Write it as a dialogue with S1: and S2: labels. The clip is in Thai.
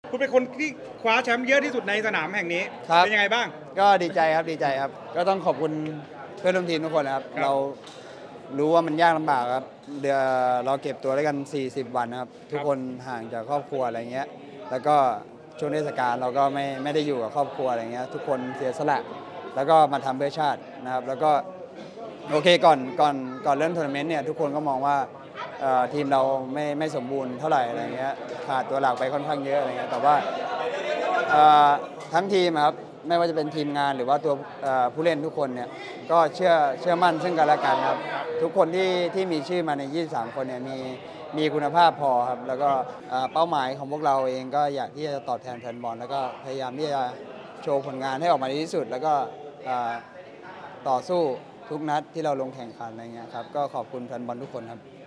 S1: คุณเป็นคนที่คว้าแชมป์เยอะที่สุดในสนามแห่งนี้เป็นยังไงบ้าง
S2: ก็ดีใจครับดีใจครับก็ต้องขอบคุณเพื่อนร่วมทีมทุกคนนะครับเรารู้ว่ามันยากลำบากครับเราเก็บตัวด้วยกัน40 วันนะครับทุกคนห่างจากครอบครัวอะไรเงี้ยแล้วก็ช่วงเทศกาลเราก็ไม่ได้อยู่กับครอบครัวอะไรเงี้ยทุกคนเสียสละแล้วก็มาทำเพื่อชาตินะครับแล้วก็โอเคก่อนเริ่มทัวร์นาเมนต์เนี่ยทุกคนก็มองว่าทีมเราไม่สมบูรณ์เท่าไหร่อะไรเงี้ยขาดตัวหลักไปค่อนข้างเยอะอะไรเงี้ยแต่ว่าทั้งทีมครับไม่ว่าจะเป็นทีมงานหรือว่าตัวผู้เล่นทุกคนเนี่ยก็เชื่อมั่นซึ่งกันและกันครับทุกคนที่มีชื่อมาใน23 คนเนี่ยมีคุณภาพพอครับแล้วก็เป้าหมายของพวกเราเองก็อยากที่จะตอบแทนแฟนบอลแล้วก็พยายามที่จะโชว์ผลงานให้ออกมาดีที่สุดแล้วก็ต่อสู้ทุกนัดที่เราลงแข่งขันอะไรเงี้ยครับก็ขอบคุณแฟนบอลทุกคนครับ